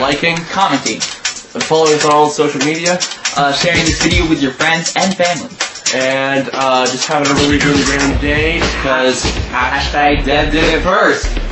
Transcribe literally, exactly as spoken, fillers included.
liking, commenting, and following us on all social media, uh, sharing this video with your friends and family. and uh, just having a really, really random day because Hashtag Deb did it first.